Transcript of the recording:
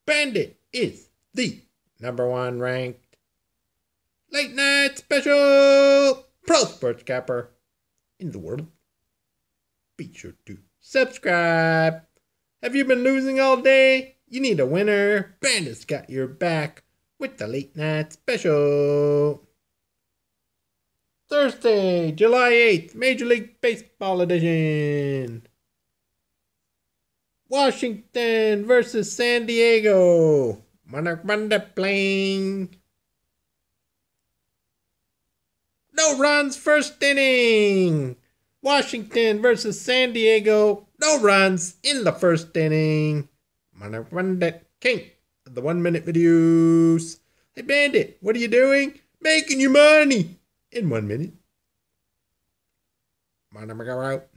Bandit is the #1 ranked late night special pro sports capper in the world. Be sure to subscribe. Have you been losing all day? You need a winner. Bandit's got your back with the late night special. Thursday, July 8th, Major League Baseball edition. Washington versus San Diego. Monarch Monday playing. No runs first inning. Washington versus San Diego. No runs in the first inning. Monarch Monday king of the 1-minute videos. Hey Bandit, what are you doing? Making your money in 1 minute. Monarch out.